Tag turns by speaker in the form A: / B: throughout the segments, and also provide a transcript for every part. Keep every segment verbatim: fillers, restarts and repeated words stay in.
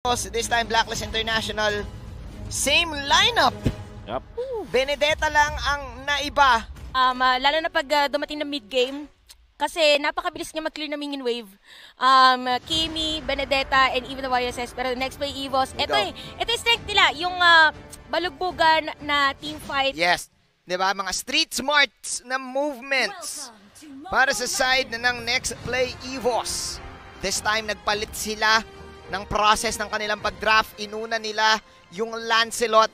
A: This time, Blacklist International, same lineup.
B: Yep.
A: Benedetta lang ang naiba.
C: Um, uh, lalo na pag uh, dumating na mid-game, kasi napakabilis niya mag-clear na minion wave. Um, Kimi, Benedetta, and even the Y S S. Pero next play, Evos. Ito eh, ito yung strength nila, yung uh, balugbugan na team fight.
A: Yes. Diba? Mga street smarts na movements para sa side ng next play, Evos. This time, nagpalit sila ng process ng kanilang pag-draft. Inuna nila yung Lancelot.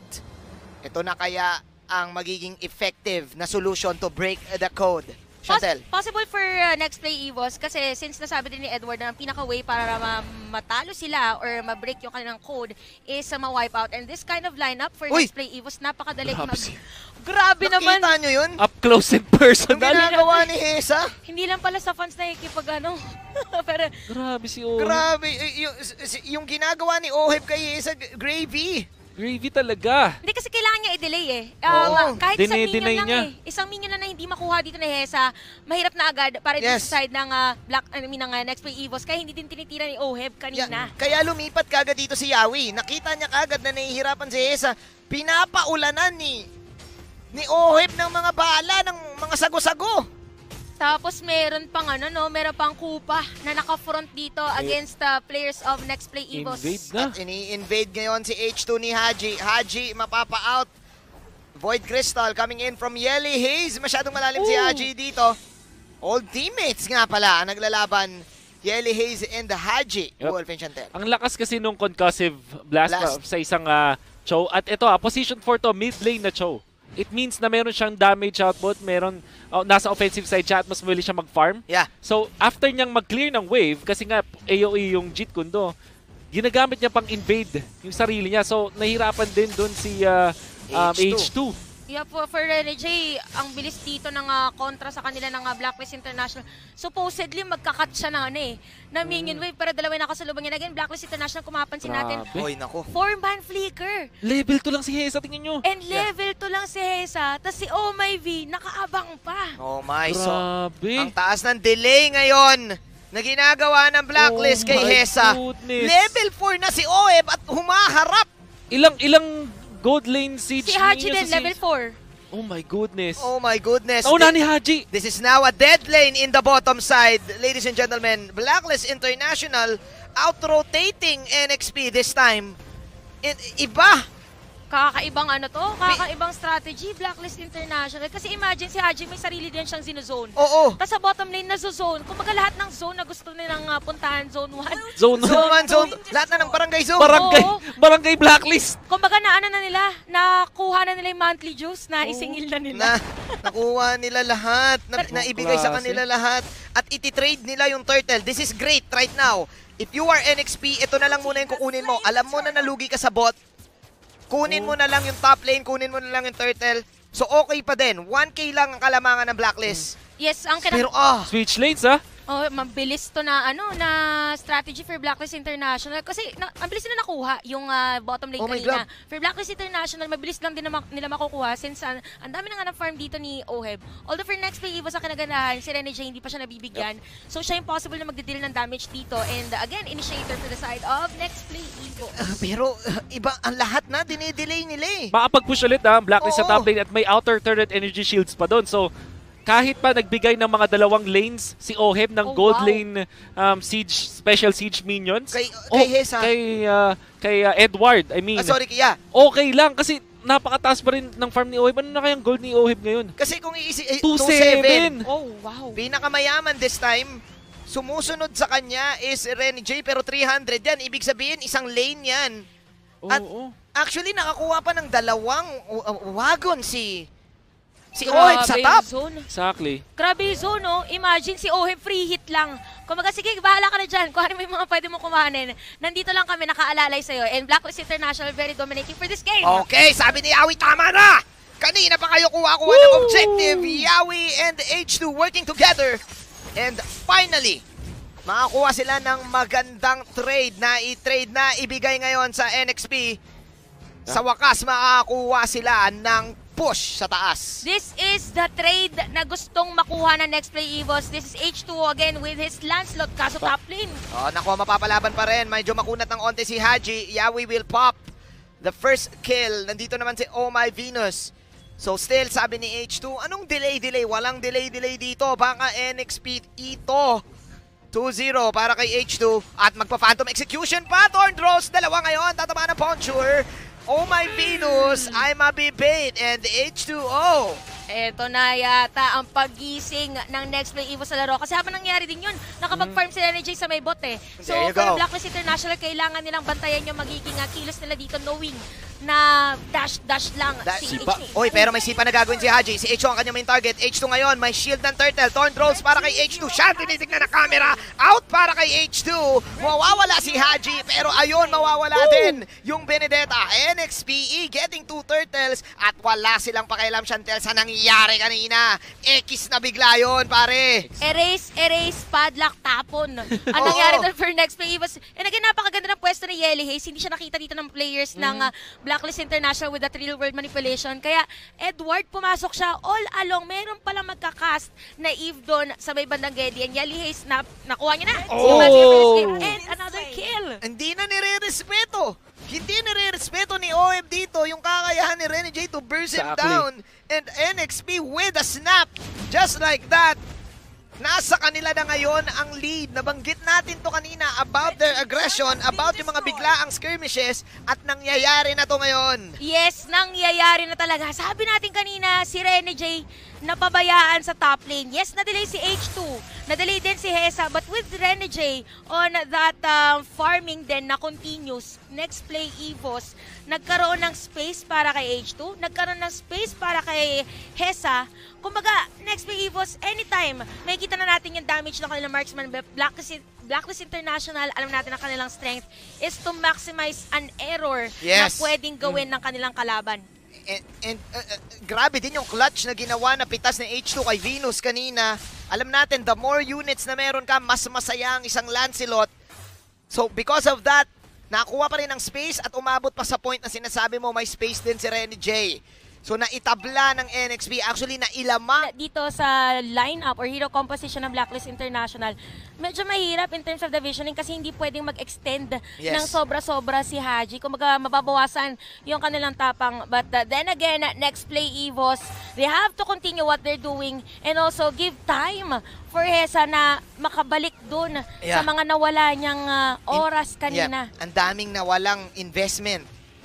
A: Ito na kaya ang magiging effective na solution to break the code. Chantel.
C: Poss possible for uh, next play Evos kasi since nasabi din ni Edward na ang pinaka-way para ma matalo sila or ma-break yung kanilang code is uh, ma-wipe out. And this kind of lineup for
A: Uy!
C: next play Evos, napakadali
B: Grabe.
C: mag... Grabe naman!
A: Nakita nyo yun?
B: Up close and personal.
A: Ang ginagawa ni Hesa?
C: Hindi lang pala sa fans na ikipag ano. Pero,
B: Grabe si Oheb.
A: Grabe. Y- yung, yung ginagawa ni Oheb kay Hesa, gravy.
B: Gravy talaga.
C: hindi kasi kailangan niya i-delay eh.
A: Oo.
C: Um, kahit isang
B: Dine-deny
C: minion lang
B: niya.
C: eh. Isang minion lang na hindi makuha dito ni Hesa, mahirap na agad para
A: Yes.
C: dito sa side ng uh, Black, I mean, ng uh, next play Evos. Kaya hindi din tinitira ni Oheb kanina.
A: Ya- kaya lumipat kagad dito si Yawi. Nakita niya kagad na nahihirapan si Hesa. Pinapaulanan ni ni Oheb ng mga bala, ng mga sago-sago.
C: Tapos meron pang ano no, meron pang Kupa na naka-front dito against the players of next play Evos.
B: Invade na.
A: At ini-invade ngayon si H two ni Haji. Haji mapapa-out. Void Crystal coming in from Yelly Haze. Masyadong malalim si
C: Ooh.
A: Haji dito. Old teammates nga pala ang naglalaban. Yelly Haze and Haji.
B: Yep.
A: Wolf and Chantel.
B: Ang lakas kasi nung concussive blast,
A: Blast.
B: pa- sa isang uh, Cho. At ito, ah, position four to, mid lane na Cho. It means na meron siyang damage output, meron oh, nasa offensive side siya at mas muli siya mag-farm.
A: Yeah.
B: So, after niyang mag-clear ng wave, kasi nga A O E yung Jeet Kundo, ginagamit niya pang invade yung sarili niya. So, nahirapan din dun si uh, um,
A: H two.
B: H two.
C: Yeah, for, for Rene J, ang bilis dito ng uh, kontra sa kanila ng uh, Blacklist International. Supposedly, magkakat siya na ano eh, na minion wave, pero dalawa na nakasalubong yan. Again, Blacklist International, kung mapansin natin,
B: Grabe.
A: Oy, nako.
C: four-man flicker.
B: Level two lang si Hesa, tingnan nyo.
C: And level two lang si Hesa, tas si Oh My V, nakaabang pa.
A: Oh my, so
B: Grabe.
A: ang taas ng delay ngayon na ginagawa ng Blacklist
B: Oh
A: kay
B: my
A: Hesa.
B: goodness.
A: Level four na si Oheb at humaharap.
B: Ilang, ilang gold lane siege
C: Si Haji
B: ninyo
C: din,
B: sa
C: level
B: siege?
C: four.
B: Oh my goodness.
A: Oh my goodness.
B: Nauna
A: Thi-
B: ni Haji.
A: This is now a dead lane in the bottom side. Ladies and gentlemen, Blacklist International out-rotating N X P this time. I- iba.
C: Kakaibang ano to, kakaibang strategy, Blacklist International. Kasi imagine si Haji may sarili din siyang zinozone.
A: Oo.
C: Tapos sa bottom lane na zone, kumbaga lahat ng zone na gusto nilang uh, puntahan, zone one.
B: Zone
A: Zone one, zone two. Lahat na ng barangay zone.
B: Barangay,
C: Oo.
B: barangay blacklist.
C: Kumbaga na ano na nila, nakuha na nila yung monthly juice na isingil na nila.
A: na nakuha nila lahat, na,
B: Pero-
A: naibigay sa
B: Klase.
A: kanila lahat, at ititrade nila yung turtle. This is great right now. If you are N X P, ito na lang muna yung kukunin mo. Alam mo na nalugi ka sa bot. Kunin mo na lang yung top lane, kunin mo na lang yung turtle. So okay pa din. one K lang ang kalamangan ng Blacklist.
C: Yes, ang kinag...
A: Pero ah,
B: Switch lanes, ha?
C: Oh, mabilis to na ano na strategy for Blacklist International kasi na, ang bilis nila nakuha yung uh, bottom lane
A: Oh my
C: kanina. For Blacklist International, mabilis lang din na mak- nila makukuha since uh, ang dami na nga ng farm dito ni Oheb. Although for next play Evo sa kinaganahan, si Rene J hindi pa siya nabibigyan. So siya yung possible na magde-deal ng damage dito and uh, again, initiator for the side of next play Evo.
A: ah, pero ah, iba ang lahat na dinidelay nila eh.
B: Makapag-push ulit, ha? Blacklist sa
A: Oo.
B: top lane at may outer turret energy shields pa doon. So, kahit pa nagbigay ng mga dalawang lanes si Oheb ng
C: Oh,
B: gold
C: wow.
B: lane um, siege, special siege minions.
A: Kay,
B: Oh,
A: kay Hesa.
B: Kay, uh, kay uh, Edward, I mean.
A: Ah, sorry, kaya.
B: Okay lang kasi napakataas pa rin ng farm ni Oheb. Ano na kayang gold ni Oheb ngayon?
A: Kasi kung iisi eh,
B: two
A: two seven.
B: seven.
C: Oh, wow.
A: Pinakamayaman this time. Sumusunod sa kanya is Rene J, pero three hundred yan. Ibig sabihin, isang lane yan. At
B: Oo.
A: actually, nakakuha pa ng dalawang uh, wagon si si Oheb sa
C: Grabe
A: top.
C: yung zone.
B: Exactly.
C: Grabe yung zone, no? Imagine si Oheb free hit lang. Kumaga, sige, bahala ka na dyan. Kung ano may mga pwede mo kumanin. Nandito lang kami, nakaalalay sa'yo. And Blacklist International very dominating for this game.
A: Okay, sabi ni Yawi, tama na! Kanina pa kayo kuha-kuha ng objective. Yawi and H two working together. And finally, makakuha sila ng magandang trade na i-trade na ibigay ngayon sa N X P. Sa wakas, makakuha sila ng push sa taas.
C: This is the trade na gustong makuha ng Next Play Evos. This is H two O again with his Lancelot, kaso top lane.
A: Oh, naku, mapapalaban pa rin. Medyo makunat ng onte si Haji. Yawi will pop the first kill. Nandito naman si Oh My Venus. So still, sabi ni H two, anong delay-delay? Walang delay-delay dito. Baka N X P ito. two zero para kay H two. At magpa-phantom execution pa. Thorn Throws, dalawa ngayon. Tatama ng Ponchur. Oh My Venus, I'm a bait. And H two O.
C: Eto na yata ang pagising ng Next Play Evo sa laro. Kasi habang nangyari din yun, nakapag-farm sila ni Jay sa may bot eh. So
A: There you
C: for
A: go.
C: Blacklist International, kailangan nilang bantayan yung magiging uh, kilos nila dito knowing na dash-dash lang
A: Da-
C: si
A: sipa.
C: H two.
A: Oy, pero may sipa na gagawin si Haji. Si H two ang kanyang main target. H two ngayon, may shield ng turtle. Thorn Throws para kay H two. Siya, tinitignan na camera. Out para kay H two. Mawawala si Haji. Pero ayun, mawawala Woo! din yung Benedetta. N X P E getting two turtles. At wala silang pakialam, Chantel, sa nangyayari kanina. X na bigla yun, pare.
C: Erase, erase, padlock, tapon. Ang
A: Oo.
C: nangyari doon for Next Play Evos. And again, napakaganda ng pwesto ni Yelly Hayes. Hindi siya nakita dito ng players
A: Mm.
C: ng uh, Blacklist International with that real world manipulation. Kaya Edward, pumasok siya all along. Meron palang magkakast na Eve doon sa may bandang Geddy. And Yelly Hayes, na, nakuha niya na.
B: Oh!
C: And another kill.
A: Hindi na nire-respeto. Hindi nire-respeto ni O M dito yung kakayahan ni Renny J to burst him
B: Exactly.
A: down. And N X P with a snap. Just like that. Nasa kanila na ngayon ang lead. Nabanggit natin to kanina about their aggression, about yung mga biglaang skirmishes, at nangyayari na to ngayon.
C: Yes, nangyayari na talaga. Sabi natin kanina, si Rene J napabayaan sa top lane. Yes, na-delay si H two. Na-delay din si Hesa. But with Rene J on that um, farming din na continues, Next Play Evos, nagkaroon ng space para kay H two, nagkaroon ng space para kay Hesa. Kumbaga, Next Play Evos, anytime, may kita na natin yung damage ng kanilang marksman. Blacklist, Blacklist International, alam natin ang kanilang strength is to maximize an error
A: Yes.
C: na pwedeng gawin ng kanilang kalaban.
A: And, and uh, uh, grabe din yung clutch na ginawa na pitas ng H two kay Venus kanina. Alam natin, the more units na meron ka, mas masaya ang isang Lancelot. So, because of that, nakuha pa rin ng space at umabot pa sa point na sinasabi mo, may space din si Renny J. So, naitabla ng N X P. Actually, nailama.
C: Dito sa lineup or hero composition ng Blacklist International, medyo mahirap in terms of divisioning kasi hindi pwedeng mag-extend
A: Yes.
C: ng sobra-sobra si Haji. Kumbaga, mababawasan yung kanilang tapang. But uh, then again, Next Play Evos, they have to continue what they're doing and also give time for Hesa na makabalik dun
A: Yeah.
C: sa mga nawala niyang uh, oras kanina.
A: Yeah, ang daming nawalang investment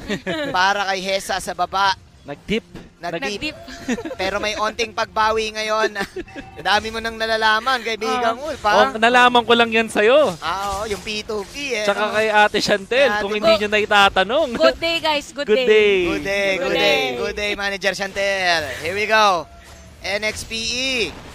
A: para kay Hesa sa baba.
B: Nag-dip.
A: Nag-dip.
C: Nag-dip.
A: Pero may onting pagbawi ngayon. Dami mo nang nalalaman, kaibigan
C: Ah.
A: Ulf.
B: Oh, nalaman ko lang yan sa'yo.
A: Ah, oo, yung P two P eh.
B: Tsaka
A: no?
B: kay Ate Chantel,
A: Kay
B: kung
A: Ate
B: hindi
C: Bo-
B: nyo na itatanong.
C: Good day, guys. Good,
B: Good
C: day.
B: day.
A: Good day, good,
C: Good
A: day.
C: day.
A: Good day, Manager Chantel. Here we go. N X P E.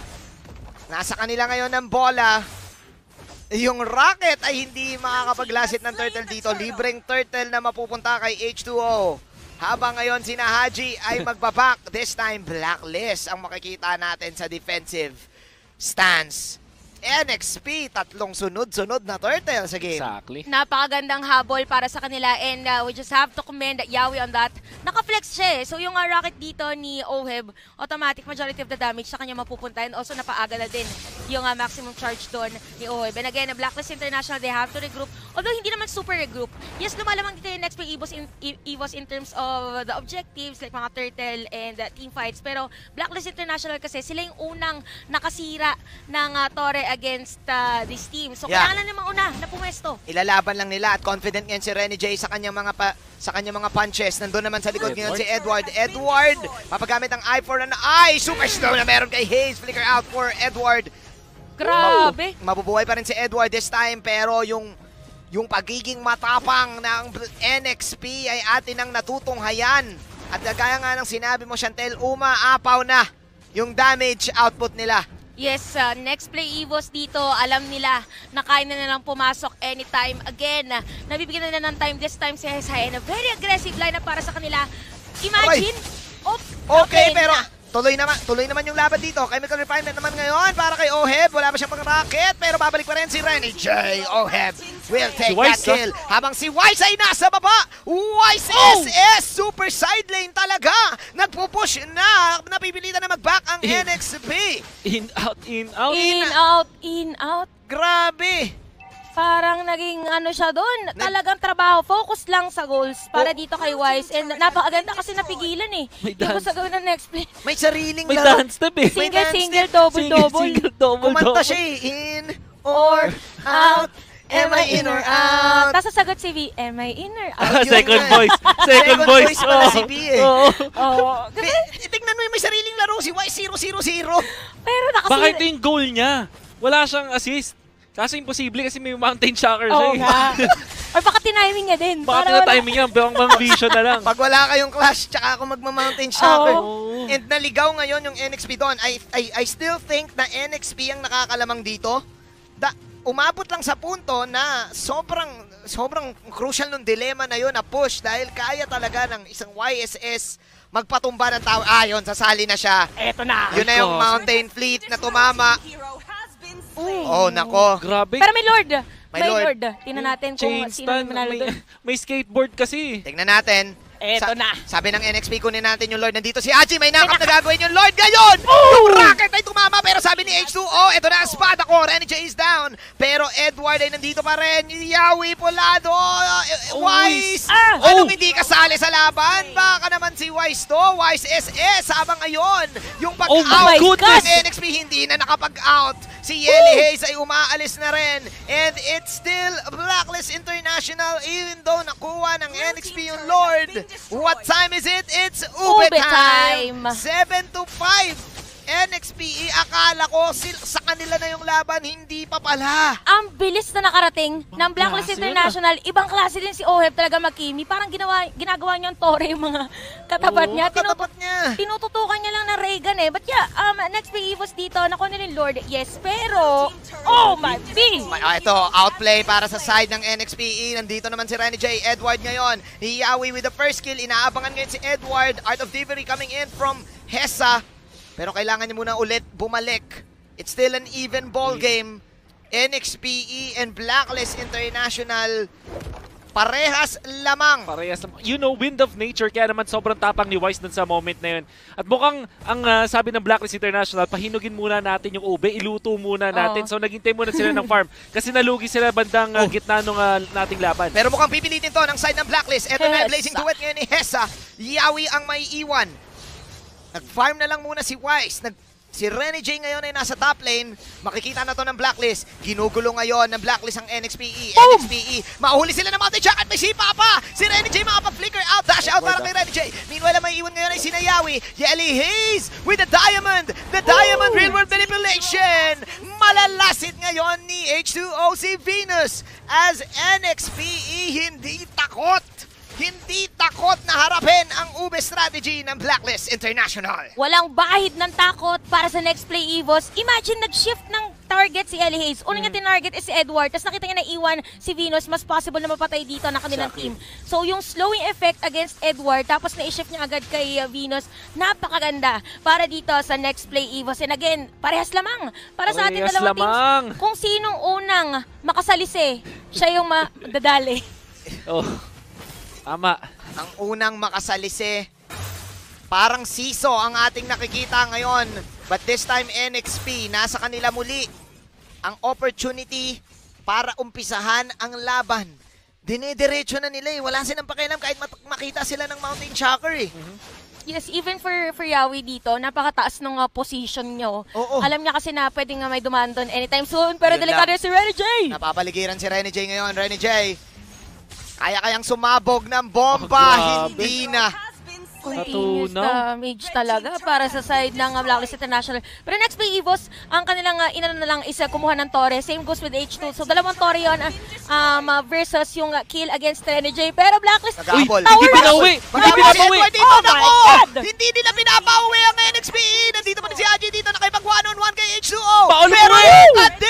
A: Nasa kanila ngayon ng bola. Yung Rocket ay hindi makakapaglasit ng turtle dito. Libreng turtle na mapupunta kay H two O. Habang ngayon sina Haji ay magbaback. This time, Blacklist ang makikita natin sa defensive stance. N X P, tatlong sunod-sunod na turtle sa game.
B: Exactly.
C: Napakagandang habol para sa kanila and uh, we just have to commend Yawi on that. Naka-flex siya eh. So yung uh, rocket dito ni Oheb, automatic majority of the damage sa kanya mapupunta and also napaaga na din yung uh, maximum charge doon ni Oheb. And again, Blacklist International, they have to regroup. Although hindi naman super regroup. Yes, lumalamang dito yung Next Play Evos in, Evos in terms of the objectives like mga turtle and uh, team fights. Pero Blacklist International kasi sila yung unang nakasira ng uh, Torre against uh, this team. So
A: Yeah.
C: kailangan namang una na pumesto.
A: Ilalaban lang nila at confident ngayon si Renny J sa kanyang mga pa, sa kanyang mga punches. Nandun naman sa likod ngayon si Edward. Edward, mapagamit ang eye for an eye. Super slow na meron kay Hayes. Flicker out for Edward.
C: Grabe.
A: Mabu- mabubuhay pa rin si Edward this time pero yung yung pagiging matapang ng N X P ay atin ang natutunghayan. At gaya nga ng sinabi mo, Chantel, umaapaw na yung damage output nila.
C: Yes, uh, Next Play Evos dito, alam nila na kaya na nilang pumasok anytime. Again, uh, nabibigyan na nila ng time this time si Hesa and a very aggressive lineup para sa kanila. Imagine, op,
A: Okay,
C: okay
A: pero
C: na.
A: Tuloy naman, tuloy naman yung laban dito. Chemical Refinement naman ngayon para kay Oheb. Wala pa siyang pang-rocket, pero babalik pa rin si Renny J. Oheb will take
B: Si Wise,
A: that kill. Habang si Wise ay nasa baba. Wise
B: Oh!
A: S S, super side lane talaga. Nagpupush na, napipilitan na mag-back ang
B: In-
A: N X B.
B: In, out, in, out.
C: In, out, in, out.
A: Grabe.
C: Parang naging ano siya doon, talagang trabaho, focus lang sa goals para
A: Oh.
C: dito kay Wise. And napakaganda kasi napigilan eh.
B: May
C: Hindi ko
B: dance.
C: sa gawin ng next play.
A: May sariling
B: May
A: laro.
B: dance step eh.
A: May
C: Single,
A: dance
C: single,
A: step.
C: double,
B: Single,
C: double.
B: single, double,
A: Kumanta
B: double.
A: siya eh. In or out. Am I in or out?
C: Tapos sasagot si V, am I in or out?
A: Yun
B: Second
A: nga.
B: voice. Second
A: Second
B: voice.
A: voice pala
B: Oo.
A: si B eh.
B: Oo.
C: Oo.
A: Bi- Tingnan mo yung may sariling laro. Si Wise zero zero zero.
C: Pero
B: Baka
C: nakasira.
B: ito yung goal niya. Wala siyang assist. Kaso imposible kasi may mountain shocker siya
C: Oo
B: eh.
C: nga. Or baka tiniming niya din.
B: Baka
C: para wala-
B: tina-timing niya, bang bang vision na lang.
A: Pag wala kayong clash, tsaka ako magma-mountain shocker.
B: Oo.
A: And naligaw ngayon yung N X P doon. I, I, I still think na N X P ang nakakalamang dito. Da, umabot lang sa punto na sobrang sobrang crucial nung dilemma na yun na push dahil kaya talaga ng isang Y S S magpatumba ng tao. Ah, yun, sasali na siya.
C: Eto na.
A: Yun na yung
B: Iko.
A: Mountain Fleet na tumama. Oh, nako.
B: Grabe.
C: Pero may Lord.
A: May
C: May
A: Lord.
C: Lord. Tingnan natin kung
B: Chain
C: sino
B: stand.
C: yung manalo
B: May,
C: doon.
B: may skateboard kasi.
A: Tingnan natin.
C: Eto na.
A: Sabi ng N X P, kunin natin yung Lord. Nandito si Aji, may nakap na gagawin yung Lord ngayon! Yung rocket ay tumama, pero sabi ni H two O, ito na ang espada ko, Renny J is down. Pero Edward ay nandito pa rin. Yawi Polado, eh,
B: Oh,
A: Wise!
C: Ah!
A: Anong
B: Oh!
A: hindi kasali sa laban? Baka naman si Wise to, Wise S S. Habang ngayon, yung
B: Oh my
A: pag-out
B: goodness!
A: ng N X P hindi na nakapag-out. Si Yeli Hayes ay umaalis na rin. And it's still Blacklist International even though nakuha ng N X P yung Lord. What time is it? It's Ube
C: Ube
A: time!
C: time.
A: seven to five! N X P E, akala ko sil- sa kanila na yung laban, hindi pa pala.
C: Ang bilis na nakarating ng Blacklist
B: klase
C: International. Ibang klase din si Oheb talaga mag-Kimi. Parang ginawa, ginagawa niyang tore yung mga katapat
B: Oo,
C: niya. Tinutu-
A: Katapat niya.
C: tinututukan niya lang ng Reagan eh. But yeah, um, next P Evos dito, nakuha na rin Lord. Yes, pero, oh my B!
A: May- ah, ito, outplay para sa side ng N X P E. Nandito naman si Renny J. Edward ngayon. Hiyawi with the first kill. Inaabangan ngayon si Edward. Art of Thievery coming in from Hesa. Pero kailangan niya muna ulit bumalik. It's still an even ball game. N X P E and Blacklist International parehas lamang.
B: Parehas naman. You know, wind of nature, kaya naman sobrang tapang ni Wise dun sa moment na yun. At mukhang, ang ah, sabi ng Blacklist International, pahinugin muna natin yung ube, iluto muna natin.
C: Oo.
B: So naghintay muna sila ng farm. Kasi nalugi sila bandang ah,
A: Oh.
B: gitna nung ah, nating laban.
A: Pero mukhang pipilitin to ng side ng Blacklist. Ito na yung
C: Hesa.
A: blazing duet ngayon ni Hesa. Yawi ang may iwan. Nag-farm na lang muna si Wise. Nag si Renny J ngayon ay nasa top lane. Makikita na to ng Blacklist. Ginugulo ngayon ng Blacklist ang N X P E. N X P E. Mahuli sila ng Mountain Jack at may sipa pa. Si Renny J makapag-flicker out. Dash out para kay Renny J. Meanwhile, ang may iwan ngayon ay si Nayawi. Yeli Hayes with the diamond. The diamond real world manipulation. Malalasit ngayon ni H two O si Venus. As N X P E hindi takot. Hindi takot na harapin ang ube strategy ng Blacklist International.
C: Walang bahid ng takot para sa next play Evos. Imagine nag-shift ng target si Ellie Hayes. Una niya tinarget is si Edward. Tapos nakita niya na iwan si Venus. Mas possible na mapatay dito ng kanilang
B: Exactly.
C: team. So yung slowing effect against Edward, tapos na-shift niya agad kay uh, Venus, napakaganda para dito sa next play Evos. And again, parehas lamang. Para sa ating
B: Parehas
C: dalawang
B: lamang.
C: teams, kung sinong unang makasalisi, siya yung madadali.
B: Oh. Tama.
A: Ang unang makasalisi, parang siso ang ating nakikita ngayon. But this time N X P, nasa kanila muli ang opportunity para umpisahan ang laban. Dinediretso na nila eh. Wala silang pakialam kahit mat- makita sila ng Mountain Shocker eh.
C: Yes, even for for Yawi dito, napakataas ng uh, position nyo.
A: Oo.
C: Alam niya kasi na pwede nga may dumaan doon anytime soon. Pero
A: Yun
C: delikado
A: lang.
C: si Renny J!
A: Napapaligiran si Renny J ngayon. Renny J, kaya-kayang sumabog ng bomba.
B: Oh, grabe.
A: Hindi na.
C: Continuous
B: Natunaw.
C: damage talaga para sa side ng uh, Blacklist International. Pero next play Evos, ang kanilang uh, inano na lang is uh, kumuha ng Torre. Same goes with H two. So dalawang Torre yun uh, um, uh, versus yung uh, kill against Renny J. Pero Blacklist,
A: Nag-aabol.
C: Tower
B: Hindi
C: rush!
B: pinauwi! Hindi
A: Mag-aabol si
B: pinauwi!
A: Edward dito.
C: Oh my
A: Nako!
C: God!
A: Hindi nila pinapauwi ang N X P E. Nandito pa rin si Aji dito. Nakipag one on one kay H two O.
B: Paul
A: Pero
B: Paul!
A: at this, the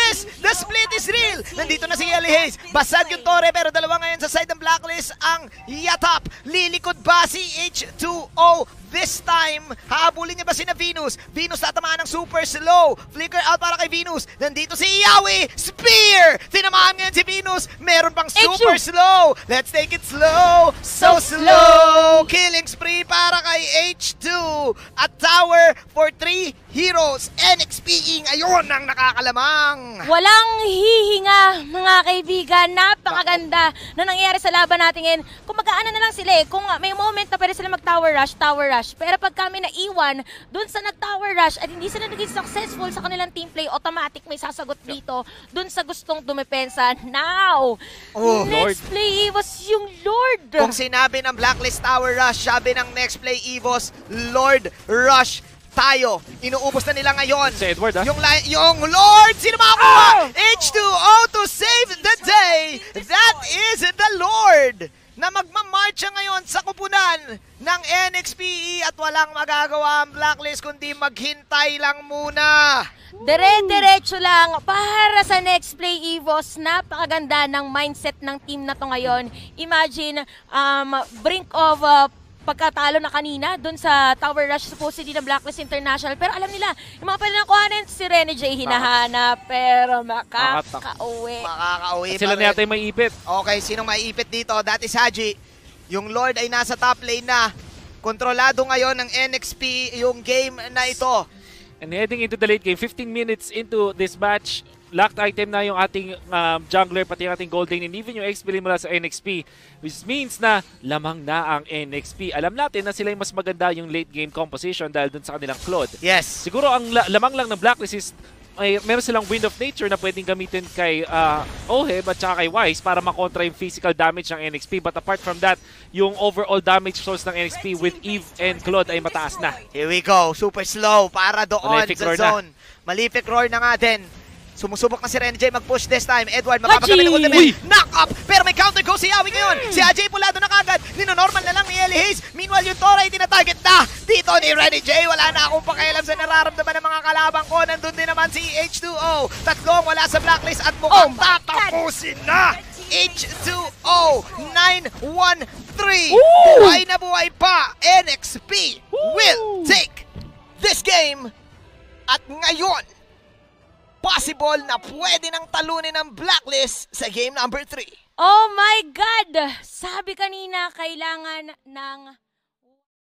A: The split is real! Nandito na si Ellie Hayes. Basag yung Torre pero dalawa ngayon sa side ng Blacklist ang Yatap. Lilikod ba si H two O? This time, hahabulin niya ba si na Venus? Venus tatamaan ng super slow. Flicker out para kay Venus. Nandito si Yawi. Spear! Tinamaan ngayon si Venus. Meron pang super slow. Let's take it slow. So,
C: So
A: slow.
C: slow.
A: Killing spree para kay H two. At tower for three heroes. N X P ngayon ang nakakalamang.
C: Walang hihinga, mga kaibigan. Napakaganda na nangyayari sa laban natin ngayon. Kung magkaano na lang sila eh. Kung may moment na pwede sila mag-tower rush, tower rush. Pero pag kami naiwan dun sa nag-tower rush at hindi sila naging successful sa kanilang team play, automatic may sasagot dito dun sa gustong dumepensa. Now,
A: Oh,
C: next play was yung Lord.
A: Kung sinabi ng Blacklist Tower Rush, sabi ng Next Play Evos, Lord Rush tayo. Inuubos na nila ngayon.
B: Si Edward, ah.
A: Yung, li- yung Lord! Sino makakuha? H two O to save the day! That is the Lord! Na magmamarcha ngayon sa kupunan ng N X P E at walang magagawa ang Blacklist kundi maghintay lang muna.
C: Dire-diretso lang para sa Next Play Evos. Napakaganda ng mindset ng team na to ngayon. Imagine, um, brink of uh, pagkatalo na kanina dun sa Tower Rush supposedly ng Blacklist International. Pero alam nila, yung mga pwede na kuhanin, si Rene J hinahanap pero makakauwi.
A: Makakauwi
B: Sila
A: pa
B: na
A: rin.
B: yata yung may ipit.
A: Okay, sinong maiipit dito? That is Haji. Yung Lord ay nasa top lane na. Kontrolado ngayon ng N X P yung game na ito.
B: And heading into the late game, fifteen minutes into this match, locked item na yung ating um, jungler, pati yung ating gold lane, and even yung X P mula sa N X P, which means na lamang na ang N X P. Alam natin na sila yung mas maganda yung late game composition dahil dun sa kanilang Claude.
A: Yes.
B: Siguro ang la lamang lang ng Blacklist is ay, meron silang Wind of Nature na pwedeng gamitin kay uh, Oheb at saka kay Wise para makontra yung physical damage ng N X P. But apart from that, yung overall damage source ng N X P with Eve and Claude ay mataas na.
A: Here we go. Super slow para doon
B: Malefic
A: sa
B: roar
A: zone. Na. Malefic roar na nga din. Sumusubok na si Ren J mag-push this time. Edward,
C: Haji!
A: mapapagamit ng ultimate. Knock up! Pero may counter go si Yawi ngayon. Si Ajay pulado na kagad. Nino-normal na lang ni Ellie Hayes. Meanwhile, yung Tora ay tinatarget na. Dito ni Ren J. Wala na akong pakialam sa nararamdaman ng mga kalabang ko. Nandun din naman si H two O. Tatlong wala sa blacklist at mukhang
C: Oh my
A: tatapusin na. H two O nine one three.
B: Woo!
A: Buhay na buhay pa. N X P will take this game. At ngayon, possible na pwede nang talunin ng Blacklist sa game number three.
C: Oh my God! Sabi kanina, kailangan ng